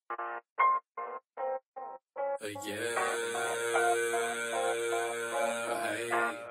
Yeah, hey,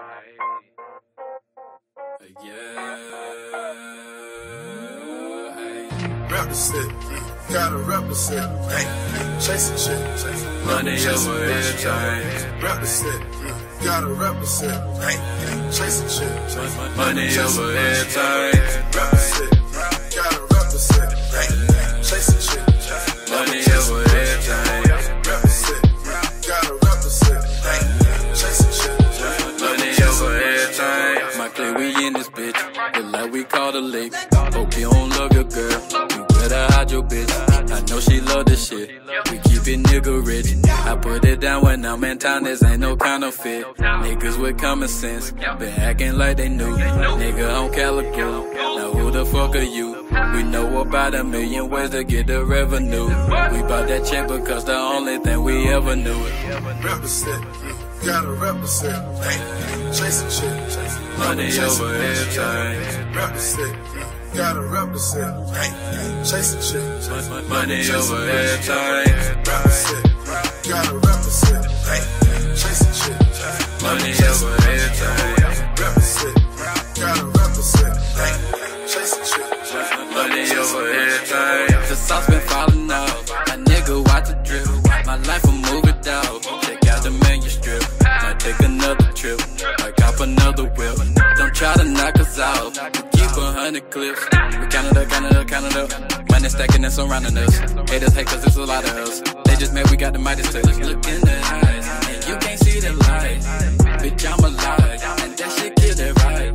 yeah, hey. Represent, gotta represent, hey. Chasing shit, Money over everything. Represent, gotta represent, hey. Chasing shit, Money over everything. Represent, gotta represent, hey. Chasing shit, Money over everything. Represent, gotta represent, hey. Chasing shit, Money over everything. My clique, we in this bitch. Look like we caught a lick. Hope you don't love your girl. You better hide your bitch. I know she love this shit. We keep it nigga rich. I put it down when I'm in town. This ain't no counterfeit. Niggas with common sense been acting like they knew. Nigga on Calico. Now who the fuck are you? We know about a million ways to get the revenue. We bout that check because the only thing we ever knew. represent, gotta represent, hey. Chasing shit, Money over everything. Represent, gotta represent, hey. Chasing shit, Money over everything. Represent, gotta represent, hey. Chasing shit, Money over everything. Represent, gotta represent, hey. Chasing shit, Money over everything. The sauce been falling off. My nigga watch the drip. My life will move it down. Check out the menu strip. Might take another trip. Might cop another whip. Don't try to knock us out. We keep 100 clips. We Canada. Money stacking and surrounding us. Haters hate cause it's a lot of us. They just mad we got the Midas touch. Look in the eyes and you can't see the light. Bitch, I'm alive. And that shit get it right.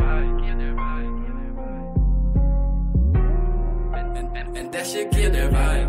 And that shit get it right.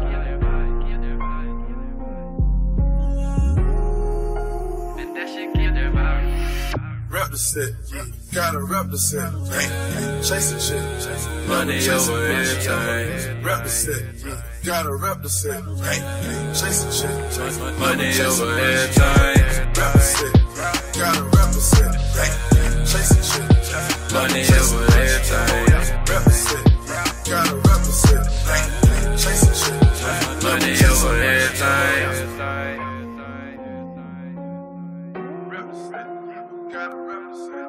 And that shit get it right. represent, gotta represent, hey. Chasing shit, Money over everything. represent, gotta represent, hey. Chasing shit, Money over everything. represent, gotta represent, hey. Chasing shit, Money over everything. represent, gotta represent, hey. Chasing shit, Money over everything. represent, gotta represent.